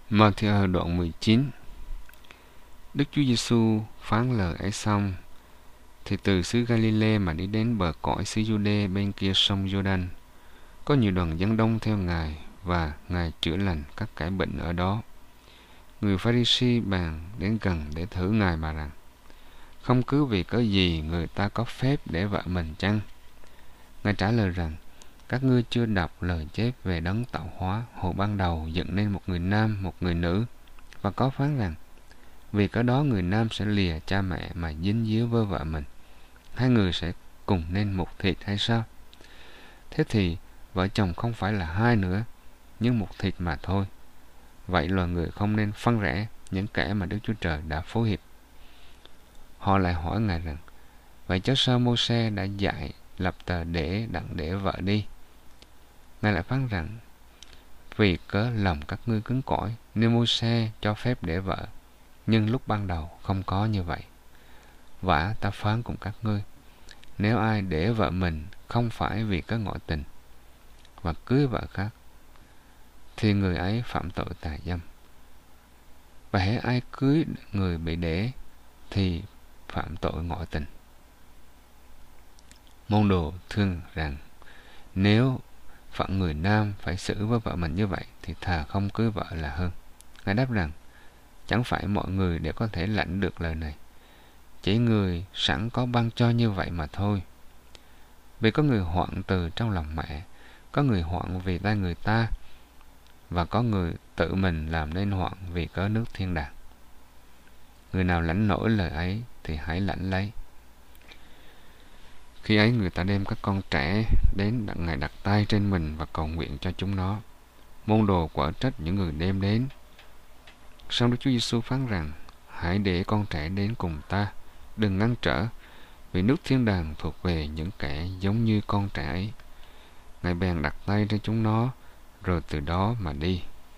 Matthew đoạn 19. Đức Chúa Giêsu phán lời ấy xong, thì từ xứ Galilee mà đi đến bờ cõi xứ Giu-đê bên kia sông Giô-đanh. Có nhiều đoàn dân đông theo Ngài, và Ngài chữa lành các kẻ bệnh ở đó. Người Pha-ri-si bèn đến gần để thử Ngài mà rằng: không cứ vì có gì người ta có phép để vợ mình chăng? Ngài trả lời rằng: các ngươi chưa đọc lời chép về đấng tạo hóa hồi ban đầu dựng nên một người nam, một người nữ, và có phán rằng: vì có đó người nam sẽ lìa cha mẹ mà dính díu với vợ mình, hai người sẽ cùng nên một thịt hay sao? Thế thì vợ chồng không phải là hai nữa, nhưng một thịt mà thôi. Vậy loài người không nên phân rẽ những kẻ mà Đức Chúa Trời đã phối hiệp. Họ lại hỏi Ngài rằng: vậy chớ sao Mô-se đã dạy lập tờ để đặng để vợ đi? Ngài lại phán rằng: vì cớ lòng các ngươi cứng cỏi nên Mô-se cho phép để vợ, nhưng lúc ban đầu không có như vậy. Vả ta phán cùng các ngươi, nếu ai để vợ mình không phải vì có ngoại tình và cưới vợ khác, thì người ấy phạm tội tà dâm. Và hễ ai cưới người bị để thì phạm tội ngoại tình. Môn đồ thương rằng nếu phận người nam phải xử với vợ mình như vậy thì thà không cưới vợ là hơn. Ngài đáp rằng: chẳng phải mọi người đều có thể lãnh được lời này, chỉ người sẵn có ban cho như vậy mà thôi. Vì có người hoạn từ trong lòng mẹ, có người hoạn vì tay người ta, và có người tự mình làm nên hoạn vì cớ nước thiên đàng. Người nào lãnh nổi lời ấy thì hãy lãnh lấy. Khi ấy người ta đem các con trẻ đến đặng Ngài đặt tay trên mình và cầu nguyện cho chúng nó. Môn đồ quở trách những người đem đến. Song Đức Chúa Giêsu phán rằng: hãy để con trẻ đến cùng ta, đừng ngăn trở, vì nước thiên đàng thuộc về những kẻ giống như con trẻ ấy. Ngài bèn đặt tay trên chúng nó, rồi từ đó mà đi.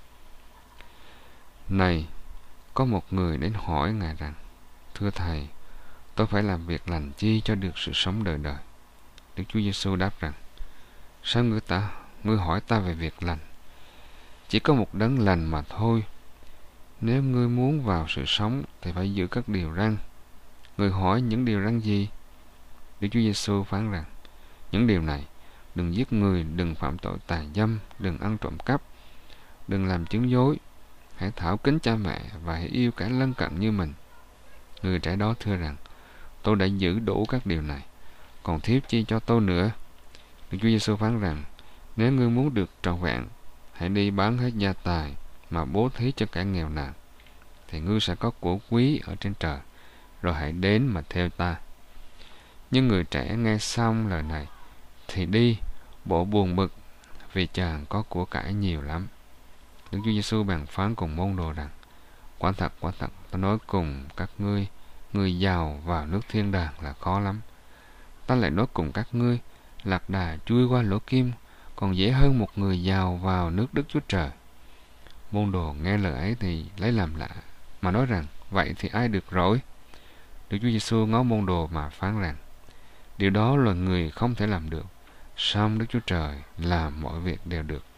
Này, có một người đến hỏi Ngài rằng: thưa Thầy, tôi phải làm việc lành chi cho được sự sống đời đời? Đức Chúa Giêsu đáp rằng: sao ngươi hỏi ta về việc lành? Chỉ có một đấng lành mà thôi. Nếu ngươi muốn vào sự sống thì phải giữ các điều răn. Ngươi hỏi những điều răn gì? Đức Chúa Giêsu phán rằng: những điều này: đừng giết người, đừng phạm tội tà dâm, đừng ăn trộm cắp, đừng làm chứng dối, hãy thảo kính cha mẹ và hãy yêu kẻ lân cận như mình. Người trẻ đó thưa rằng: tôi đã giữ đủ các điều này, còn thiếu chi cho tôi nữa? Đức Chúa Giêsu phán rằng: nếu ngươi muốn được trọn vẹn, hãy đi bán hết gia tài mà bố thí cho kẻ nghèo nàn, thì ngươi sẽ có của quý ở trên trời, rồi hãy đến mà theo ta. Nhưng người trẻ nghe xong lời này thì đi, bộ buồn bực, vì chàng có của cải nhiều lắm. Đức Chúa Giêsu bèn phán cùng môn đồ rằng: quả thật, ta nói cùng các ngươi, người giàu vào nước thiên đàng là khó lắm. Ta lại nói cùng các ngươi, lạc đà chui qua lỗ kim còn dễ hơn một người giàu vào nước Đức Chúa Trời. Môn đồ nghe lời ấy thì lấy làm lạ, mà nói rằng: vậy thì ai được rỗi? Đức Chúa Giêsu ngó môn đồ mà phán rằng: điều đó là người không thể làm được, song Đức Chúa Trời làm mọi việc đều được.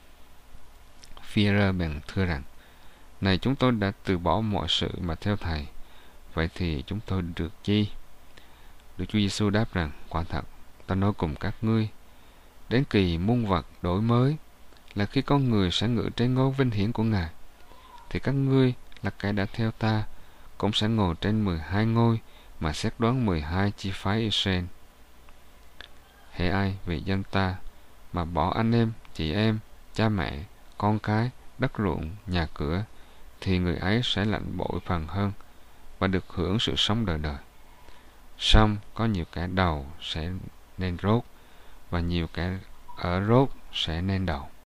Phi-e-rơ bèn thưa rằng: này, chúng tôi đã từ bỏ mọi sự mà theo Thầy, vậy thì chúng tôi được chi? Đức Chúa Giêsu đáp rằng: quả thật, ta nói cùng các ngươi, đến kỳ muôn vật đổi mới là khi con người sẽ ngự trên ngôi vinh hiển của Ngài, thì các ngươi là kẻ đã theo ta cũng sẽ ngồi trên 12 ngôi mà xét đoán 12 chi phái Israel. Hễ ai vì danh ta mà bỏ anh em, chị em, cha mẹ, con cái, đất ruộng, nhà cửa, thì người ấy sẽ lãnh bội phần hơn và được hưởng sự sống đời đời. Song có nhiều kẻ đầu sẽ nên rốt, và nhiều kẻ ở rốt sẽ nên đầu.